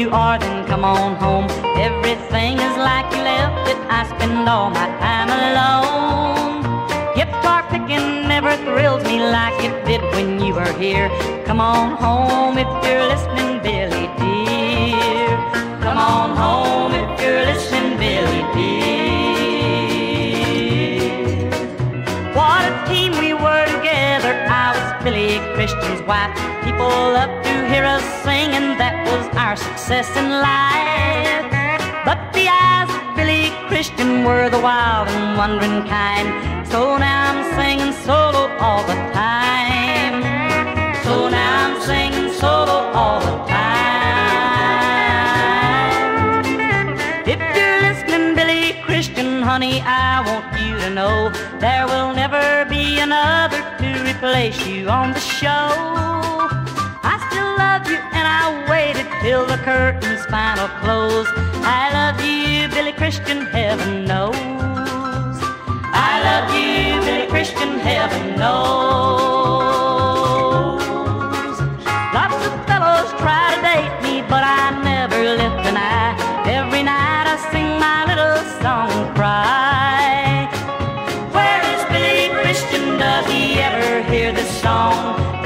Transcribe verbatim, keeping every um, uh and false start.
you are, then come on home. Everything is like you left it. I spend all my time alone. Guitar picking never thrills me like it did when you were here. Come on home if you're listening, Billy dear. Come on home if you're listening, Billy dear. What a team we were together. I was Billy Christian's wife. People loved to hear us sing, and that was our success in life. But the eyes of Billy Christian were the wild and wondering kind. So now I'm singing solo all the time. So now I'm singing solo all the time. If you're listening, Billy Christian, honey, I want you to know there will never be another to replace you on the show. I still love you and I waited till the curtain's final close. I love you, Billy Christian, heaven knows. I love you, Billy Christian, heaven knows. Lots of fellows try to date me, but I never lift an eye. Every night I sing my little song and cry. Where is Billy Christian? Does he ever hear this song?